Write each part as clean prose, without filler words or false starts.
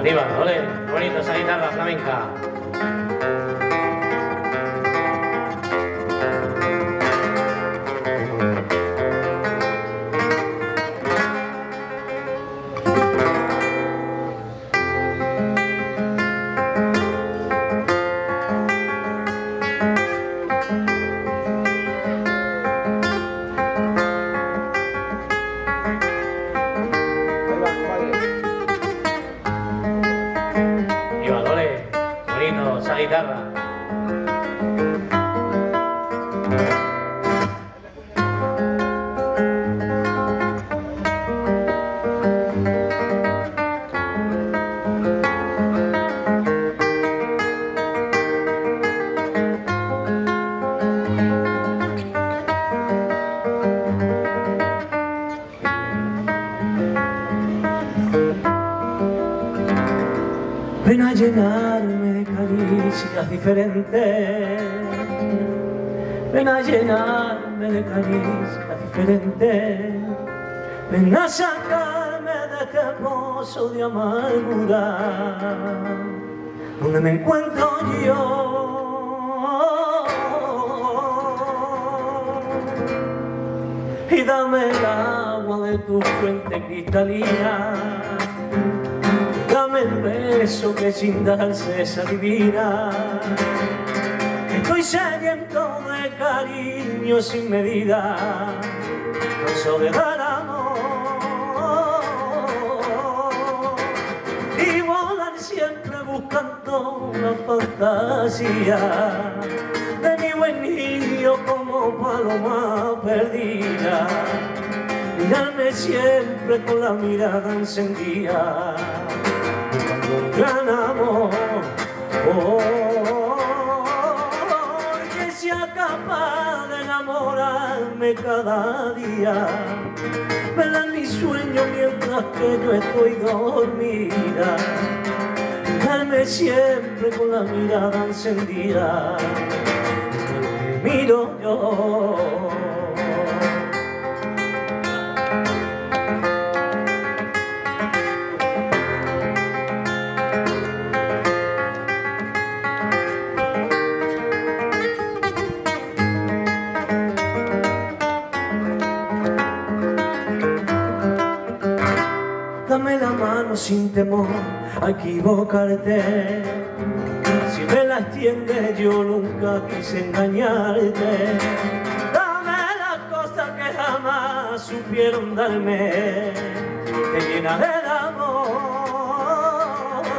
Aníbal, ole, bonito esa guitarra flamenca. Esa guitarra. Ven a llenarme de caricias diferentes, ven a llenarme de caricias diferentes, ven a sacarme de este pozo de amargura donde me encuentro yo, y dame el agua de tu fuente cristalina, dame el beso que sin darse se adivina. Estoy sediento de cariño sin medida, canso de dar amor y volar siempre buscando la fantasía de mi buen niño como paloma perdida. Mirarme siempre con la mirada encendida, un gran amor, que sea capaz de enamorarme cada día, velar mi sueño mientras que yo estoy dormida, mirarme siempre con la mirada encendida, me miro yo. Dame la mano sin temor a equivocarte, si me la extiendes yo nunca quise engañarte. Dame las cosas que jamás supieron darme, te llenaré de amor,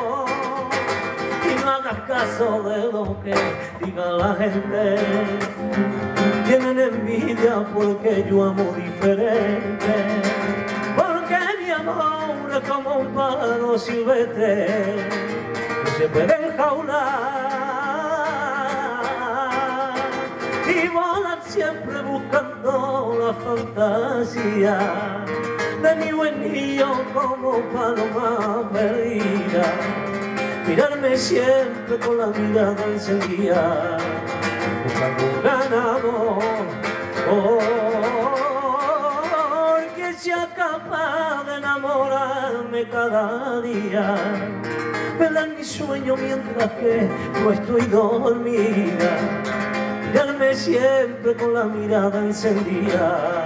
y no hagas caso de lo que diga la gente. Tienen envidia porque yo amo diferente, porque mi amor es como un pájaro silvestre, no se puede enjaular y volar siempre buscando la fantasía de mi buen niño como paloma perdida. Mirarme siempre con la mirada encendida, buscando un gran amor, que sea capaz de enamorarme cada día, velar mi sueño mientras que no estoy dormida, mirarme siempre con la mirada encendida,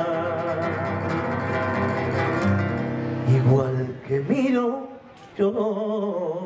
igual que miro yo.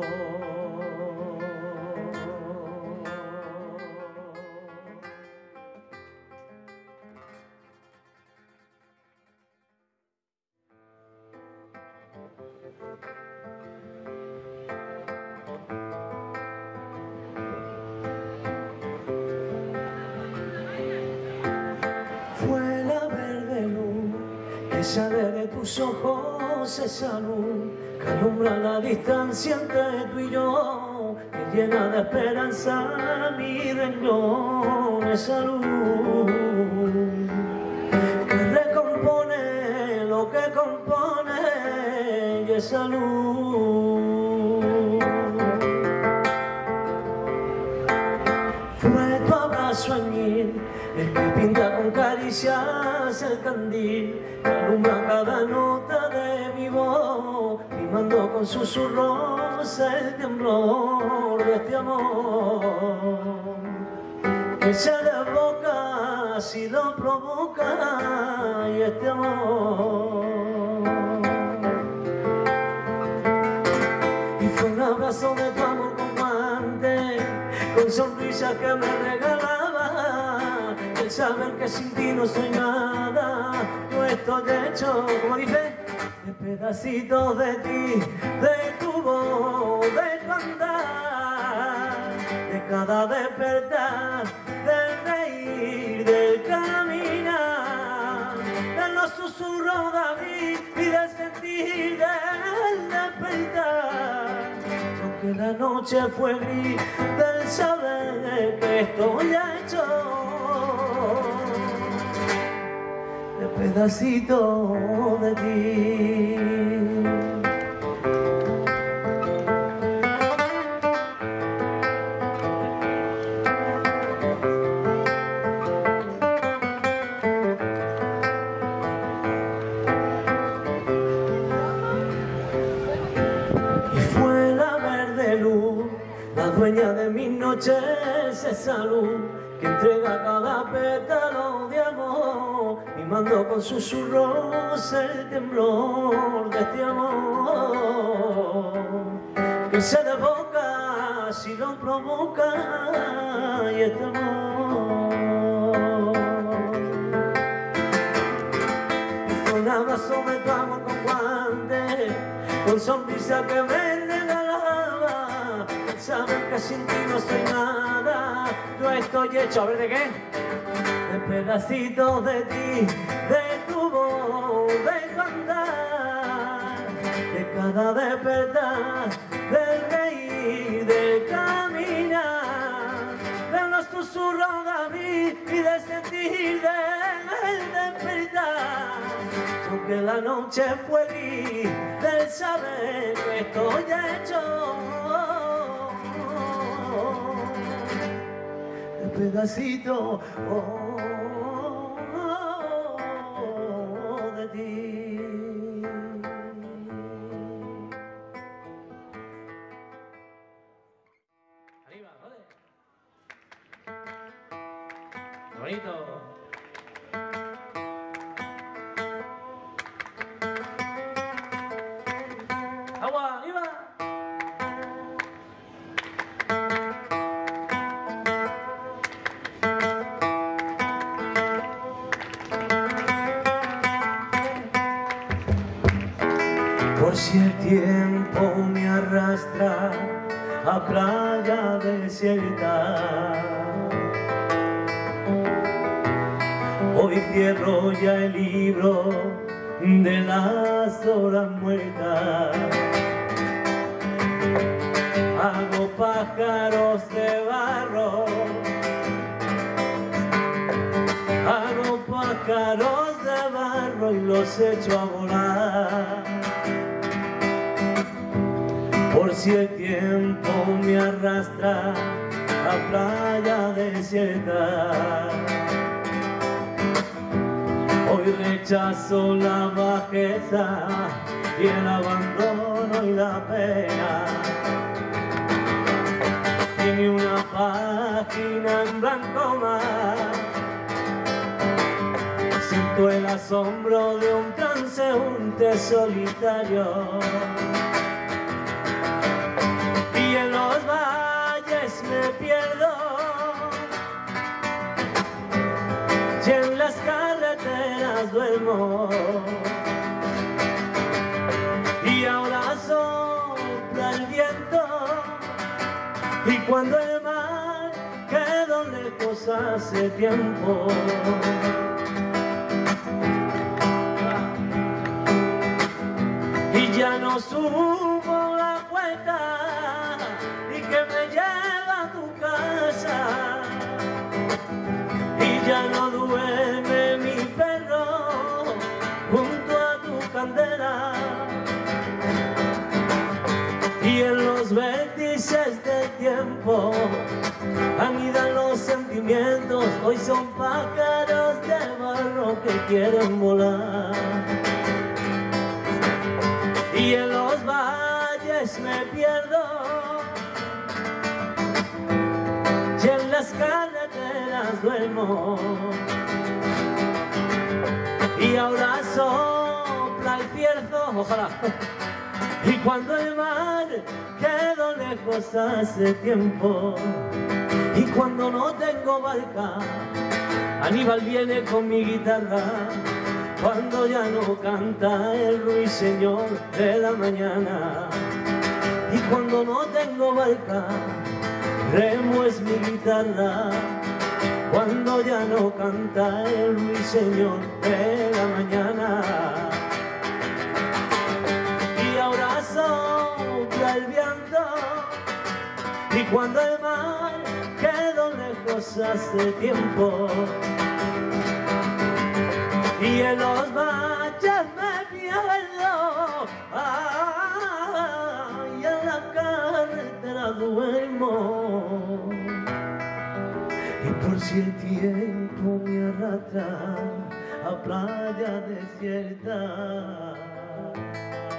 Fue la verde luz que sale de tus ojos, esa luz que alumbra la distancia entre tú y yo, que llena de esperanza mi renglón, esa luz que recompone lo que compone, y esa luz fue tu abrazo añil, el que pinta con caricias el candil, que alumbra cada nota de mi voz, rimando con con susurros el temblor de este amor que se desboca si lo provoca y este amor. Y fue un abrazo de tu amor con guante, con sonrisa que me regalaba, el saber que sin ti no soy nada, no estoy hecho, como dice, de pedacitos de ti, de tu voz, de tu andar, de cada despertar, del reír, del caminar, de los susurros de abrir y del sentir, del despertar. Aunque la noche fue gris, del saber que estoy hecho de pedacitos de ti. Dueña de mis noches, esa luz que entrega cada pétalo de amor, mimando con susurros el temblor de este amor que se desboca si lo provoca y este amor. Y con abrazo de tu amor con guante, con sonrisa que me regalaba, saber que sin ti no soy nada, yo estoy hecho, a ver de qué, de pedacitos de ti, de tu voz, de tu andar, de cada despertar, del reír, del caminar, de los susurros de abrir y de sentir, del despertar. Aunque la noche fue gris, del saber que estoy hecho pedacito de ti. Arriba, joder. Bonito. Agua, arriba. Por si el tiempo me arrastra a playa desierta, hoy cierro ya el libro de las horas muertas. Hago pájaros de barro, hago pájaros de barro y los echo a volar. Por si el tiempo me arrastra a playa desierta, hoy rechazo la bajeza y el abandono y la pena. Y ni una página en blanco más, siento el asombro de un transeúnte solitario. Y en los valles me pierdo, y en las carreteras duermo, y ahora sopla el viento, y cuando el mar quedó lejos hace tiempo, y ya no subo la vuelta y que me lleva a tu casa, y ya no duerme mi perro junto a tu candela, y en los vértices del tiempo anidan los sentimientos, hoy son pájaros de barro que quieren volar. Y en los valles noches me pierdo y en las carreteras duermo, y ahora sopla el cierzo, ojalá, y cuando el mar quedó lejos hace tiempo, y cuando no tengo barca, Aníbal viene con mi guitarra. Cuando ya no canta el ruiseñor de la mañana, y cuando no tengo barca, remo es mi guitarra. Cuando ya no canta el ruiseñor de la mañana, y ahora sopla el viento, y cuando el mar quedó lejos hace tiempo, y en los valles me pierdo, y en la carretera duermo, y por si el tiempo me arrastra a playa desierta.